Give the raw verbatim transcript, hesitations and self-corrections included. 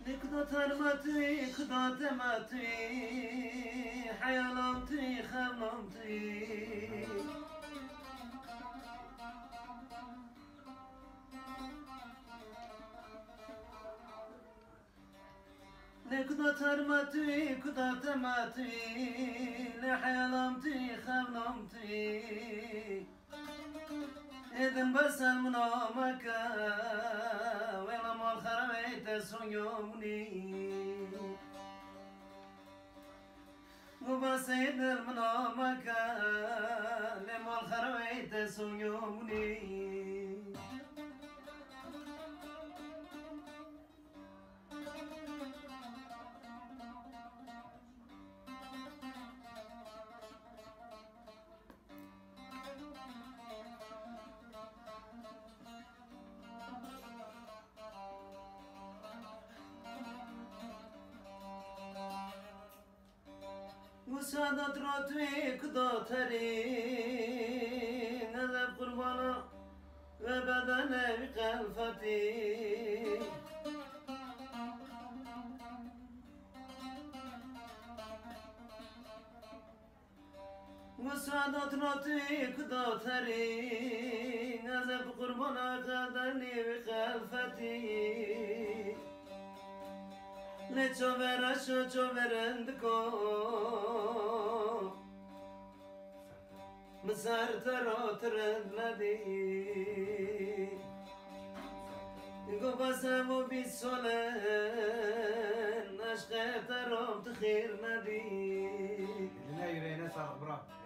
نقدر ماتي قدرت ماتي حيالمتي خممتي نقدر ماتي قدرت ماتي لحيالمتي خممتي إذن بس المنامك ولا ما الخرميت سنيومني وبس إذن المنامك لما الخرميت سنيومني وسادت راتويك دوتري نذب قربانا وبدنا بقلفتي وسادت راتويك دوتري نذب قربانا وبدنا بقلفتي Ne çovera şu çoverendiko Mısar tarotredmedi Gobasa bu bir solen Aşkı tarot tıkhirmedi Eline yüreğine sağlık bırak.